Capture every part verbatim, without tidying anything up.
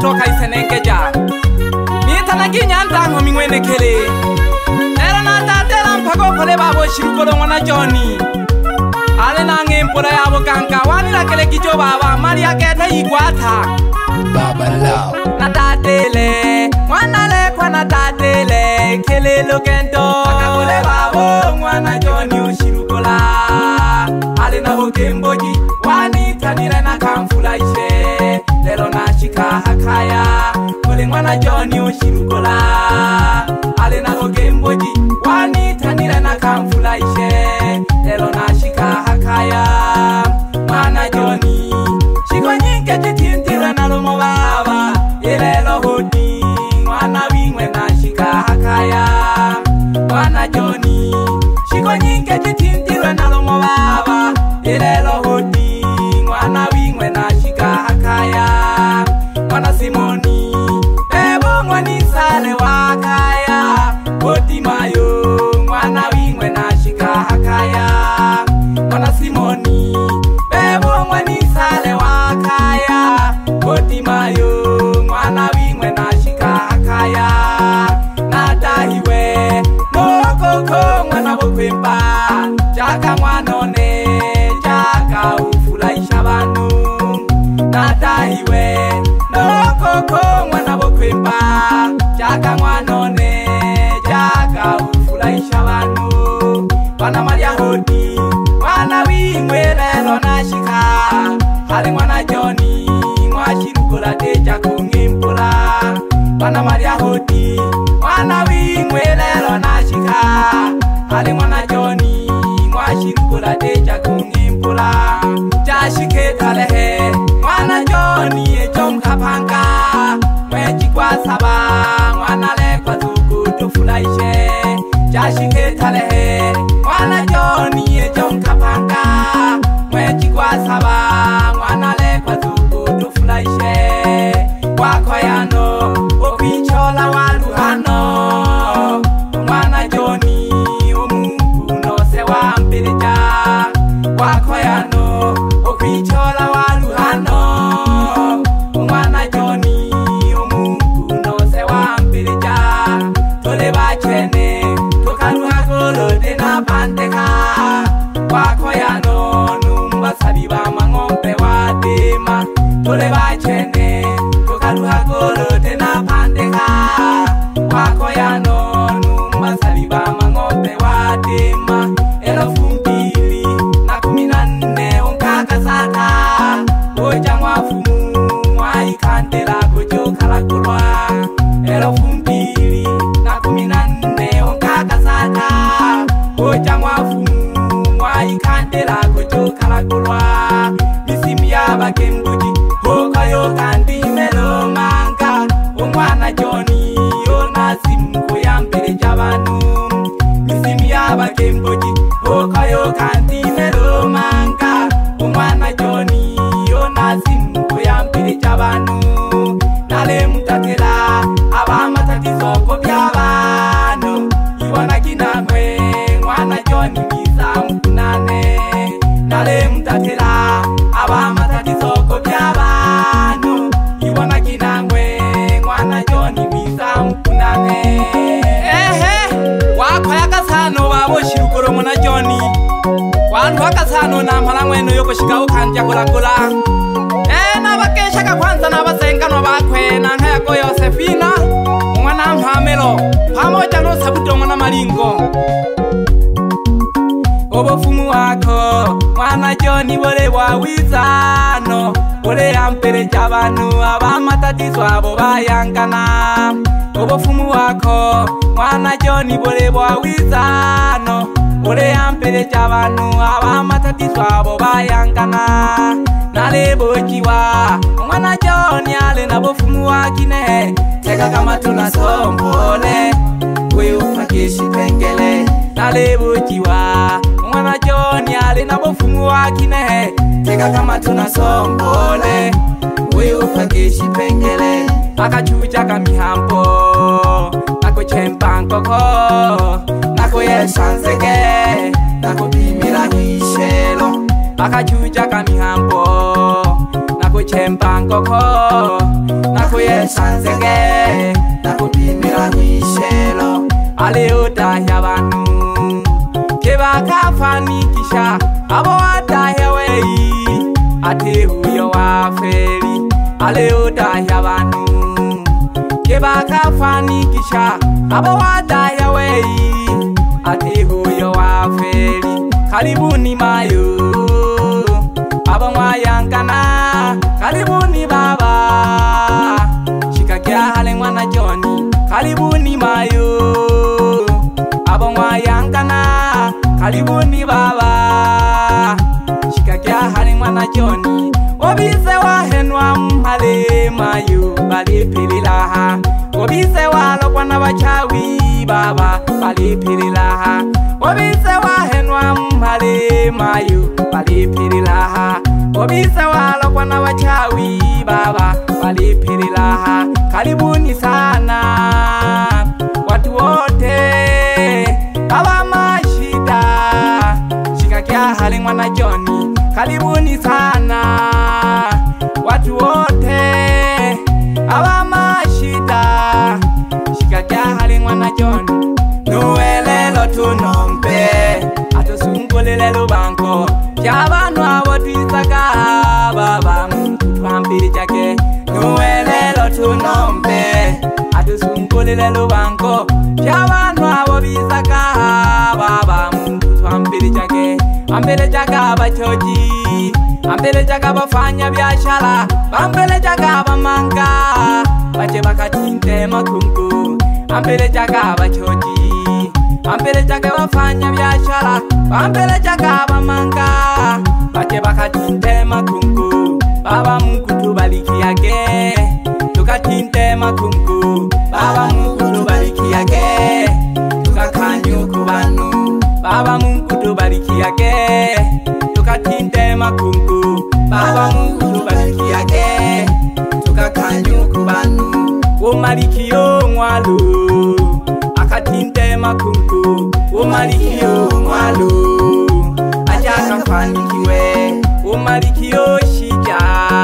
kutoka Isenengeja. Nita naginya ndango mingwene kele. Era na tatera mpago pole babo shirukolo mwana Johnny. Ale na ngempora yabo kanka wanira kele kijo baba Maria kete igwata. Baba Lao Na tatele mwana le kwa na tatele kele lokento. Akabole babo mwana Johnny oshirukola. Ale na bokemboji wanita nire na kamfula ishe. Lelo na shika hakaya kule mwana Johnny oshirukola. Ale na bokemboji wanita nire na kamfula ishe. Lelo na shika hakaya mwana Johnny. Shiko nyike jitintire na lumo baba. Ilelo hodi mwana wingwe na shika hakaya mwana Johnny. Shiko nyike jitintire na lumo baba. Ilelo hodi mwana wingwe na shika hakaya mwana Simoni. Ebo mwani sale wakaya hodi mayo mwana wingwe na shika hakaya mwana Simoni. Ebo mwani sale wakaya hodi mayo mwana wingwe na shika hakaya. Nadahiwe mokoko mwana bokwemba jaka mwanone jaka ufulaisha banu. Nadahiwe mokoko mwana bokwemba jaka mwanone jaka ufulaisha banu. Bana Maria hodi mwana wingwe lelo na shika. Hali mwana Johnny mwashirukola teja kungimpula. Bana Maria hodi mwana wingwe lelo na shika. Hali mwana Johnny mwashirukola teja kungimpula. Jashike talehe mwana Johnny ejom kapanga. Mweji kwa saba mwana lekwa zuku tufulaishe. Jashike talehe mwana Johnny ejom kapanga. Mweji kwa saba mwana lekwa zuku tufulaishe. Wako yano okwichola waluhano mwana Johnny omungu nose wambirija. Wako yano okwichola waluhano mwana Johnny omungu nose wambirija. Tole bachene tokaluha golode na bandeka. Wako yano numba sabiba mangombe wadema. Tole bachene tokaluha golode na bandeka. Wako yano numba sabiba mangombe wadema. Elfu mbili na kumi na nne unkaka sata. Oja mwafumu mwaikandela gojo kalakulwa. Elfu mbili na kumi na nne unkaka sata. Oja mwafumu mwaikandela gojo kalakulwa. Misimu yabakembuji hokayo kandi melo manga. Umwana Johnny yona simu yambere jabanu. Misimu yabakembuji hokayo kandi melo manga. Umwana Johnny yona simu yambere jabanu. Nale mutatela abamatatizo ko byabanu. Iwana kinamwe mwana Johnny biza mkunane. Nale mutatela abamatatizo ko byabanu. Iwana kinamwe mwana Johnny biza mkunane. Ehe wako yakasano babo shirukoro mwana Johnny. Wantu wakasano na mpala mweno yoko shikaho kanja kola kola. Eh nabakesha kakwanza nabasengano bakwe na nkayako Yosefina mwana Mpamelo pamoja no Sabuto mwana Malingo. Obofumu wako mwana Johnny bole bwawizano. Bole yampere jabanu abamatatizo abo bayangana. Obofumu wako mwana Johnny bole bwawizano. Bole yampere jabanu abamatatizo abo bayangana. Nale bojiwa mwana Johnny ale na bofumu wakine. Teka kama tunasombole we upakishi pengele. Nale bojiwa mwana Johnny ale na bofumu wakine. Teka kama tunasombole we upakishi pengele. Akachuja kamihampo nako chempa nkoko. Nako yeshanseke nako bimira hishelo. Akachuja kamihampo nako chempa nkoko. Nako Nakuye sanzenge nakupimira mwishelo ale utahya abantu kebakafanikisha abo watahya weyi ate huyo waferi ale utahya abantu kebakafanikisha abo watahya weyi ate huyo waferi karibuni mayo abo mwayangana karibuni baba shikakia hale mwana Johnny karibuni mayo abo mwayangana karibuni baba shikakia hale mwana Johnny obize wahenwa mhale mayo balipililaha obize walokwa na bachawi baba balipililaha obize wahenwa mhale mayo balipililaha obize walokwa na bachawi baba balipililaha karibuni sana watu wote baba mashida shikakia hali mwana Johnny karibuni sana watu wote baba mashida shikakia hali mwana Johnny nuwelelo tunompe atosungulile lubanko y'abantu abo twisaka baba twambiri jake nuwelelo tunompe atosungulile lubanko y'abantu abo bisaka baba twambiri jake ambele jaka bachoji ambele jaka bafanya biashara ambele jaka bamanga bache bakatinte makungu ambele jaka bachoji ambele jaka bafanya biashara ambele jaka bamanga bache bakatinte makungu baba Mungu tubariki yake tukatinte makungu baba Mungu tubariki yake tukakanyu kubanu baba Mungu tubariki yake tukatinte makungu baba Mungu tubariki yake tukakanyu kubanu umalikiyo mwalo akatinte makungu umalikiyo mwalo ajaka fanikiwe umalikiyo shija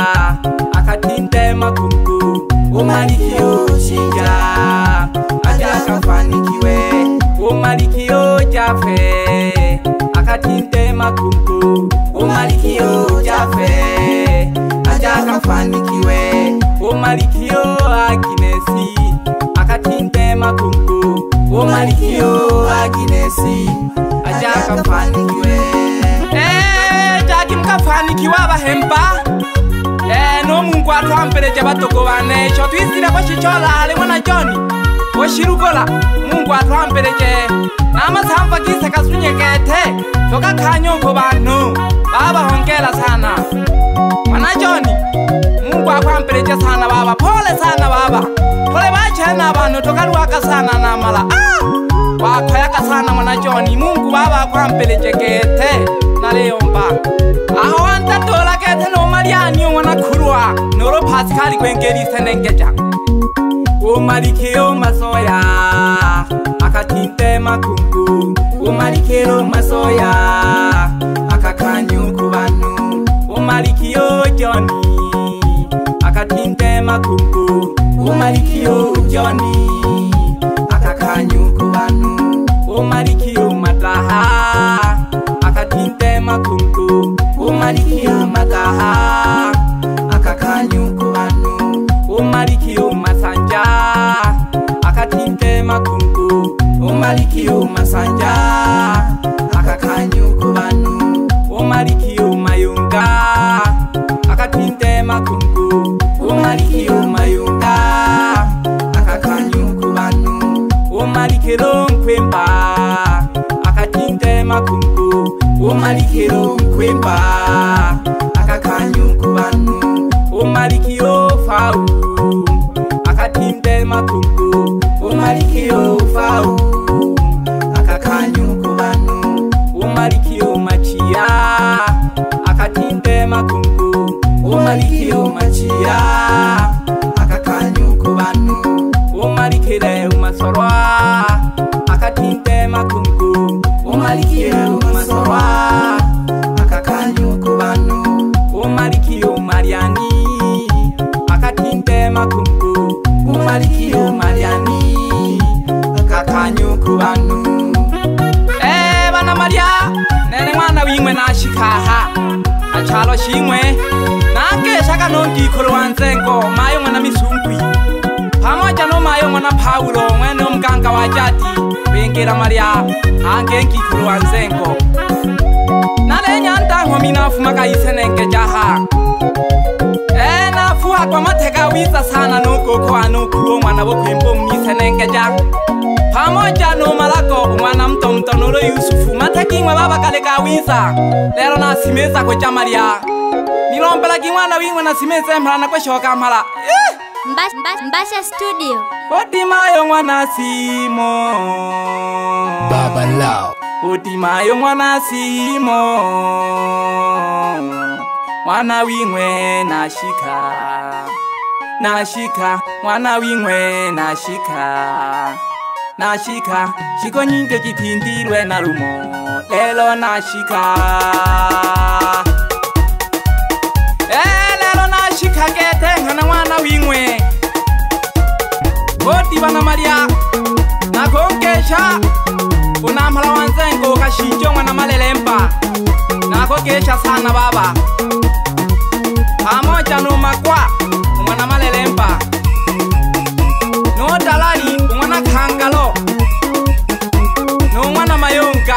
akatinte makungu umalikiyo shija ajaka fanikiwe umalikiyo jafe akatinte makungu umalikiyo jafe ajaka fanikiwe umalikiyo akinesi akatinte makungu umalikiyo akinesi ajaka fanikiwe eh jaki mkafanikiwa bahemba eh no Mungu atwampereje batoko bane cyo twisire ko chichola ale mwana Johnny oshirugola Mungu atwampereje namasamba kise kasunyekete toka kanyongo bantu baba hongela sana mwana Johnny Mungu akwampereje sana baba pole sana baba pole bachana abantu tokaruaka sana namala ah wakhayaka sana mwana Johnny Mungu baba akwampereje kete naleyomba aho antatola kete no Mariani mwana kurwa noro Pascal kwengeri senengeja umalikiyo masoya akatinte makungu umalikiyo masoya akakanyu kubanu umalikiyo Johnny akatinte makungu umalikiyo Johnny akakanyu kubanu umalikiyo mataha akatinte makungu umalikiyo mataha akakanyu kubanu umalikiyo masanja akatinte makungu umalikiyo masanja akakanyu kubanu umalikiyo mayunga akatinte makungu umalikiyo mayunga akakanyu kubanu umalikiro nkwemba akatinte makungu umalikiro nkwemba akakanyu kubanu umalikiyo fau akatinte makungu umalikiyo fau akakanyu kubanu umalikiyo machia akatinte makungu umalikiyo machia akakanyu kubanu umalikire umasorwa akatinte makungu umalikire umasorwa akakanyu kubanu shimwe nange shaka nongi Kuluwanzengo mayo mwana Misunkwi pamoja no mayo mwana Paulo mwene mganga wa jadi Bengera Maria angengi Kuluwanzengo nale nyanda nkomi nafumaka isenenge jaha e nafuha kwa mateka wiza sana nuko kwa nukulo mwana bokwembo mnisenenge jaha pamoja no malako mwana mto mto nolo Yusufu mateki mwa baba kale kawiza lero na simeza kwa Jamaria nilombela kimwana wingwe na simeza mhala kwa shoka mhala Mbasha, mbasha, mbasha studio Oti mayo mwana Simo Baba Lao Oti mayo mwana Simo Mwana wingwe na shika Na shika mwana wingwe na shika Na shika shiko nyinge jitindirwe na rumo Lelo na shika Eh lelo na shika kete ngana mwana wingwe Oti bana Maria na konkesha Unamhala Wanzengo kashinjo mwana Malelemba na kokesha sana baba pamoja no makwa mwana Malelemba no dalali mwana Kangalo no mwana Mayonga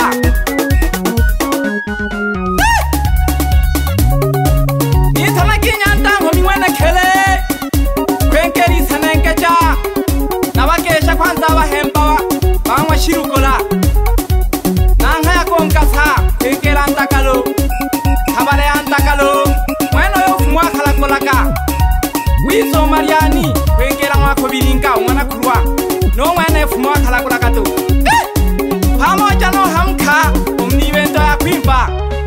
Nitana kinyanda ngomi mwana Kele kwenkeri sanengeja nabakesha kwanza bahemba bamwa shirukola nanga yakonkasa kwenkera ndakalo kabale andakalo mweno yofumwa kala kolaka wizo Mariani kwenkera mwako biringa umwana kurwa no mwene fumwa kala kolaka to pamoja no hamka umnibendo ya kwimba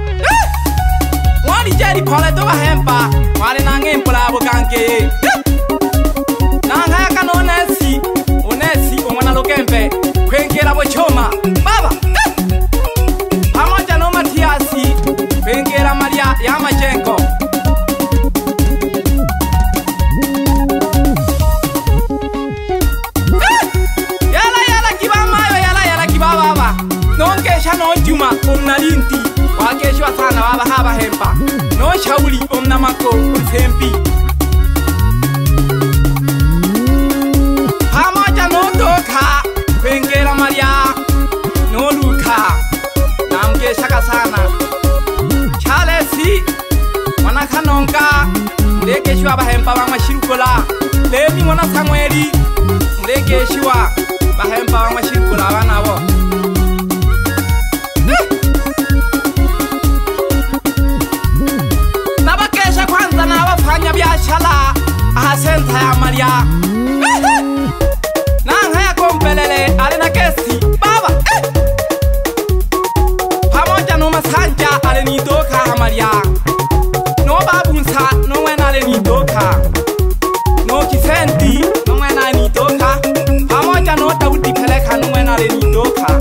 wali jeri kole to bahemba wali nange mpola bokanke nanga yakanonesi onesi umwana Lokembe kwenkera bochoma baba pamoja no Matiasi Bengera Maria ya Majengo Yala yala kiba mayo yala yala kiba baba Nongesha no Juma umnalinti wakeshwa sana baba haba hemba No shauli umnamako usempi Pamoja no Doka Bengera Maria no Luka namgesha sana Chalesi mwana Kanonga mlegeshwa bahemba bamwa shirukola Lemi mwana Samueli mlegeshwa bahemba bamwa shirukola bana bo Nabakesha kwanza nabafanya biashara aha senta ya Maria Nanga ya kompelele alina kesi baba pamoja no Masanja aleni doka Maria no babunsa no wena aleni doka no Kisenti no wena ni doka pamoja no Daudi Peleka no wena aleni doka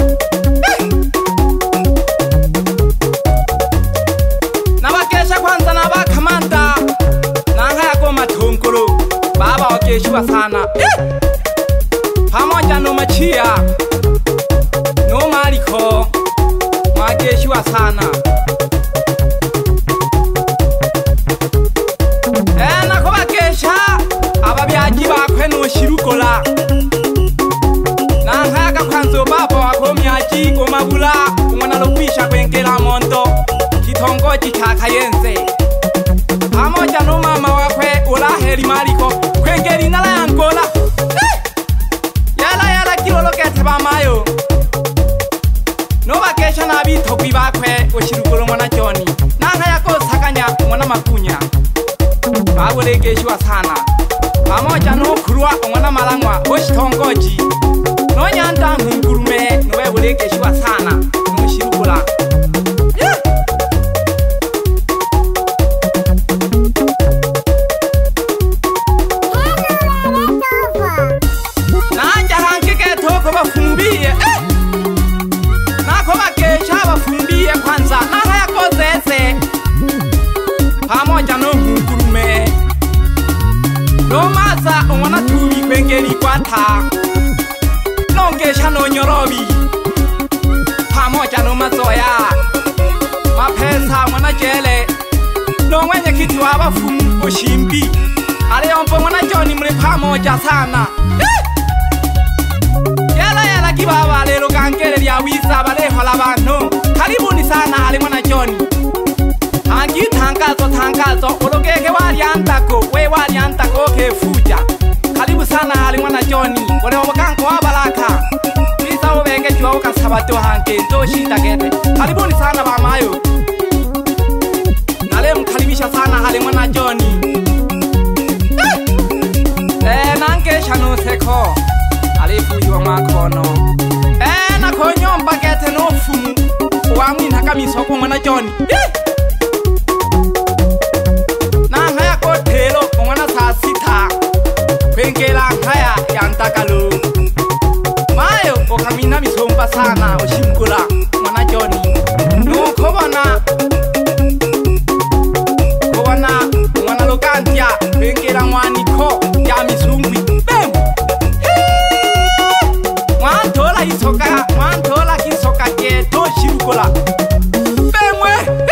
Nabakesha kwanza nabakamanda nanga yako Matonkolo baba wakeshwa sana pamoja no Machia no Mariko wakeshwa sana Eh nako bakesha ababyaji bakwe no shirukola nanga yakakwanzo baba wako myaji omabula umwana Lokwisha kwenkera Mondo kitongoji cha Kayenze pamoja no mama wakwe Olaheri Mariko kwenkeri nala yangola Yala yala kilolokete bamayo No bakesha nabitokwi bakwe oshirukolo mwana Joni nanga yakosakanya mwana Makunya babulegeshwa sana pamoja no kurwa mwana Malangwa oshitongoji no Nyanda Nkungurume no webulegeshwa sana no shirukola Nanja hankike toko bafumbiye Nako bakesha bafumbiye kwanza nanga yakozese pamoja no Nkungurume no maza umwana Tuli kwengeri kwata nongesha no Nyorobi pamoja no Mazoya mapesa mwana Jele mwenyekiti wa wafumu Bushimbi. Aliyompo mwana John mli pamoja sana. Yala yala kibaba lelo kankele lya wisa baleho la bantu. Karibuni sana ali mwana John. Angi tangazo tangazo ulogeke wali antako we wali antako ke fuja. Karibu sana ali mwana John. Wale wakanko wa baraka. Bisa ubenge jwa ukasabato hanke ndo shita gete. Karibuni sana bamayo. Nale mkaribisha sana ali mwana John. Eh nange shano seko. Alifu yuwa makono. Eh na konyo mbagete no fumu. Wamwi nakamiso kwa mwana John. Nangaya kotelo kwa mwana saa sita. Kwengela nkaya yantakalo. Mayo okamina misomba sana oshimkula mwana John. Nuko wana Kwana mwana lokantia kwengela mwaniko ya misungwi. Bem! Mwantola isoka, mwantola kisoka geto shimkula. Bemwe!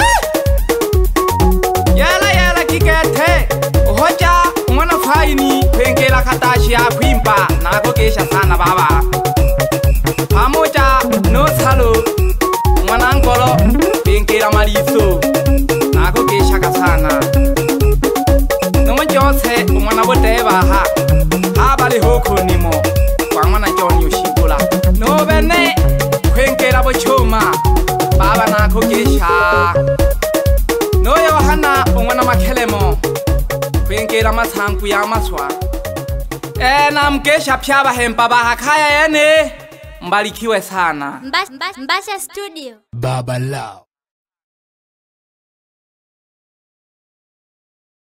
Yala yala kikete. Ohoja mwana faini kwengela katashi ya kwimba. Nako kesha sana baba. Pamoja no salo mwana ngolo kwengela mariso. Nako kesha kasana. Noma jose mwana boteba ha. Habali hoko nimo. Kwa mwana John yoshikula. No bene kwengela bochoma. Baba nako kesha. No Yohana mwana makelemo. Kwengela masangu ya maswa. Eh na mkesha pya bahemba bahakaya yene. Mbarikiwe sana. Mbasha Studio. Baba Lao.